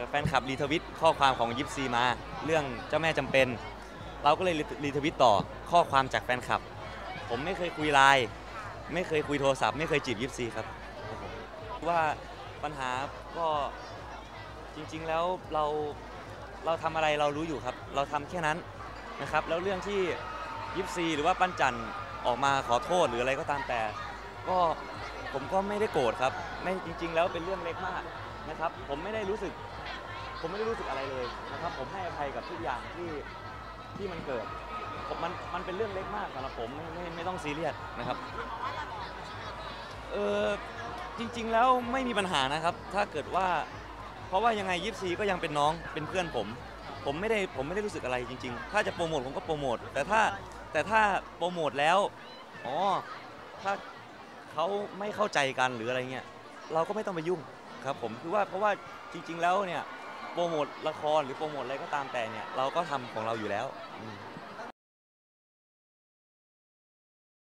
แฟนคลับรีทวิตข้อความของยิปซีมาเรื่องเจ้าแม่จำเป็นเราก็เลยรีทวิตต่อข้อความจากแฟนคลับผมไม่เคยคุยไลน์ไม่เคยคุยโทรศัพท์ไม่เคยจีบยิปซีครับว่าปัญหาก็จริงๆแล้วเราทำอะไรเรารู้อยู่ครับเราทำแค่นั้นนะครับแล้วเรื่องที่ยิปซีหรือว่าปั้นจันออกมาขอโทษหรืออะไรก็ตามแต่ก็ผมก็ไม่ได้โกรธครับไม่จริงๆแล้วเป็นเรื่องเล็กมากนะครับผมไม่ได้รู้สึกอะไรเลยนะครับผมให้อภัยกับทุกอย่างที่มันเกิดมันเป็นเรื่องเล็กมากสำหรับผมไม่ต้องซีเรียสนะครับจริงๆแล้วไม่มีปัญหานะครับถ้าเกิดว่าเพราะว่ายังไงยิปซีก็ยังเป็นน้องเป็นเพื่อนผมไม่ได้รู้สึกอะไรจริงๆถ้าจะโปรโมทผมก็โปรโมทแต่ถ้าโปรโมทแล้วถ้าเขาไม่เข้าใจกันหรืออะไรเงี้ยเราก็ไม่ต้องไปยุ่งครับผมคือว่าเพราะว่าจริงๆแล้วเนี่ยโปรโมทละครหรือโปรโมทอะไรก็ตามแต่เนี่ยเราก็ทำของเราอยู่แล้ว